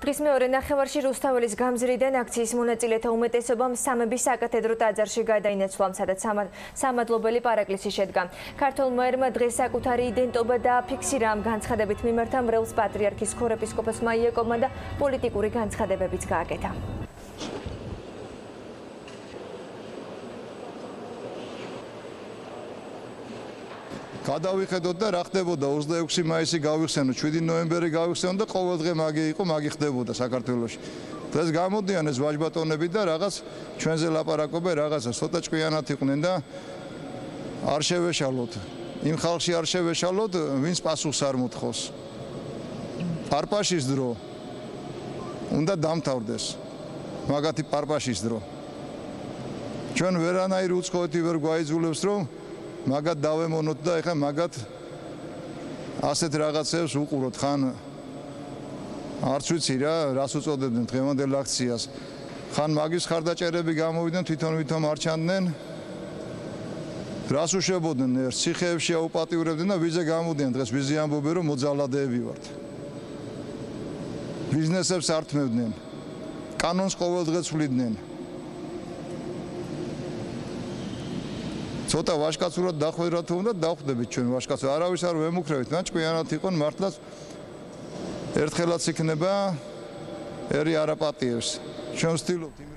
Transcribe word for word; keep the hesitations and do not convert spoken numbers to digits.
დღის მეორე ნახევარში რუსთაველის გამზრიდან აქციის მონაწილეთა უმეტესობამ სამების საკათედრო ტაძარში გადაინაცვლა, სადაც სამადლობელი პარაკლისი შედგა. ქართველმა ერმა დღეს საკუთარი იდენტობა დააფიქსირა. ამ განცხადებით მიმართა მრევლს პატრიარქის ქორეპისკოპოსმა იაკობმა და პოლიტიკური განცხადებებიც გააკეთა. გადავიხედოთ და რა ხდებოდა ოცდაექვსი მაისი გავიხსენოთ, შვიდი ნოემბერი გავიხსენოთ და ყოველ დღე მაგი იყო, მაგი ხდებოდა საქართველოში. დღეს გამოდიან ეს ვაჟბატონები და რაღაც ჩვენზე ლაპარაკობენ, რაღაცა ცოტა ჭკვიანად იყვნენ და არ შევეშალოთ. იმ ხალხში არ შევეშალოთ, ვინც პასუხს არ მოთხოვს. პარპაშის დრო უნდა დამთავრდეს. მაგათი პარპაშის დრო. ჩვენ ვერანაირი უცხოეთი ვერ გვაიძულებს, რომ მაგათ დავემონოთ და ეხლა მაგათ ასეთ რაღაცებს უყუროთ, ხან არც ვიცი რა, რას უწოდებდნენ დღევანდელ აქციას. ხან მაგის ხარდაჭერები გამოვიდნენ, თვითონ ვითომ არ ჩანდნენ. რას უშვებოდნენ ერთ ციხეებში აუპატიურებდნენ და ვიზე გამოდიან დღეს, ვიზე ამბობენ, რომ მოძალადეები ვართ. ბიზნესებს ართმევდნენ, კანონს ყოველდღე ცვლიდნენ. ცოტა ვაჟკაცურად დახვედრათ უნდა დავხვდებით ჩვენ ვაჟკაცო, არავის არ ვემუქრებით, მაგრამ ჭკვიანად იყონ მართლაც ერთხელაც იქნება ერი არაპატიებს. ჩვენ ვცდილობთ